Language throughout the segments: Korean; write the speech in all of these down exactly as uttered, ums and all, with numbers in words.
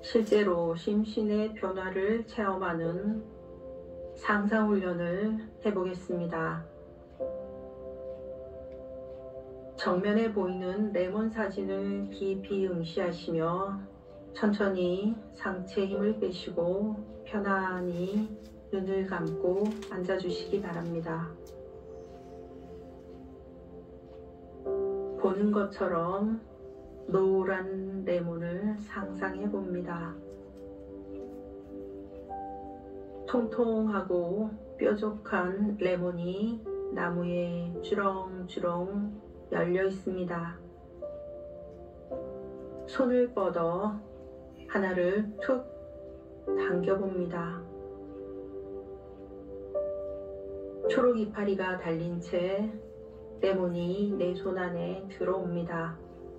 실제로 심신의 변화를 체험하는 상상훈련을 해보겠습니다. 정면에 보이는 레몬 사진을 깊이 응시하시며 천천히 상체에 힘을 빼시고 편안히 눈을 감고 앉아주시기 바랍니다. 보는 것처럼 노란 레몬을 상상해 봅니다. 통통하고 뾰족한 레몬이 나무에 주렁주렁 열려 있습니다. 손을 뻗어 하나를 툭 당겨 봅니다. 초록 이파리가 달린 채 레몬이 내 손 안에 들어옵니다.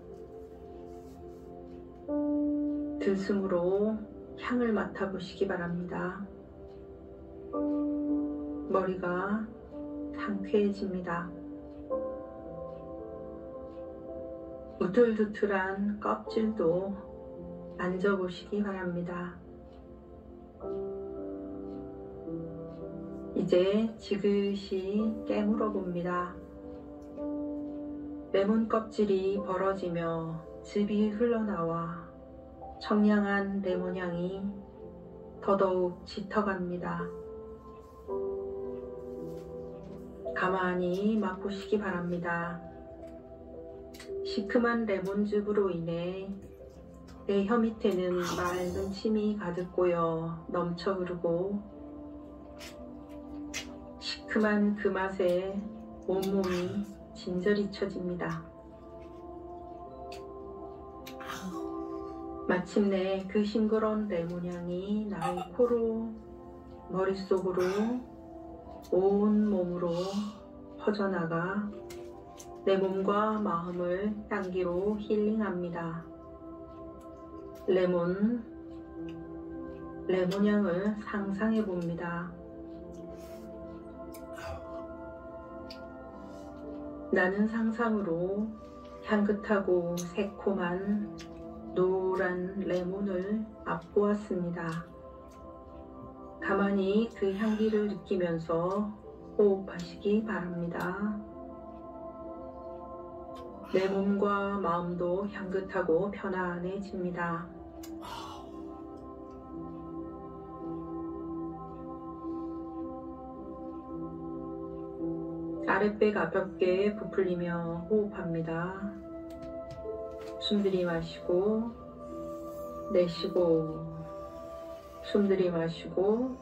들숨으로 향을 맡아보시기 바랍니다. 머리가 상쾌해집니다. 우툴두툴한 껍질도 만져보시기 바랍니다. 이제 지그시 깨물어 봅니다. 레몬 껍질이 벌어지며 즙이 흘러나와 청량한 레몬 향이 더더욱 짙어갑니다. 가만히 맛보시기 바랍니다. 시큼한 레몬즙으로 인해 내 혀 밑에는 맑은 침이 가득 고여 넘쳐 흐르고 시큼한 그 맛에 온몸이 진저리 쳐집니다. 마침내 그 싱그러운 레몬향이 나의 코로, 머릿속으로, 온 몸으로 퍼져나가 내 몸과 마음을 향기로 힐링합니다. 레몬, 레몬향을 상상해 봅니다. 나는 상상으로 향긋하고 새콤한 노란 레몬을 맛보았습니다. 가만히 그 향기를 느끼면서 호흡하시기 바랍니다. 내 몸과 마음도 향긋하고 편안해집니다. 아랫배 가볍게 부풀리며 호흡합니다. 숨 들이마시고 내쉬고 숨 들이마시고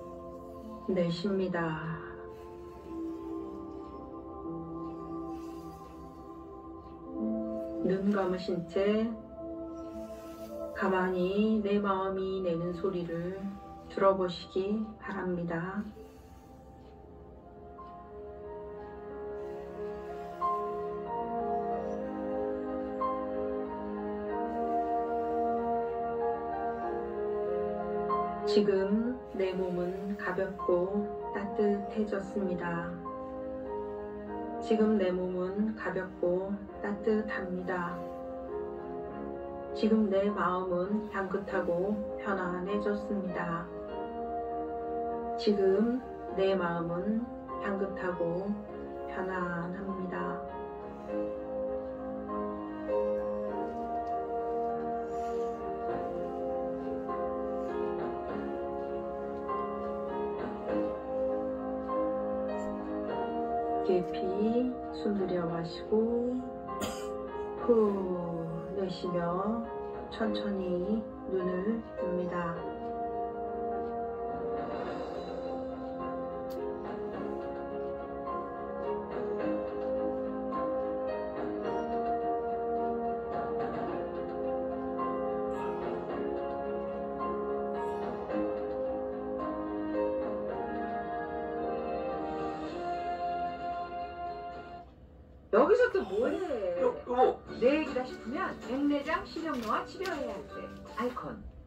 내쉽니다. 눈 감으신 채 가만히 내 마음이 내는 소리를 들어보시기 바랍니다. 지금 내 몸은 가볍고 따뜻해졌습니다. 지금 내 몸은 가볍고 따뜻합니다. 지금 내 마음은 향긋하고 편안해졌습니다. 지금 내 마음은 향긋하고 편안합니다. 깊이 숨 들여 마시고 후 내쉬며 천천히 눈을 뜹니다. 여기서 또 뭐해? 여, 여보! 내 얘기다 싶으면 백내장 신경노화 치료해야 돼. 알콘.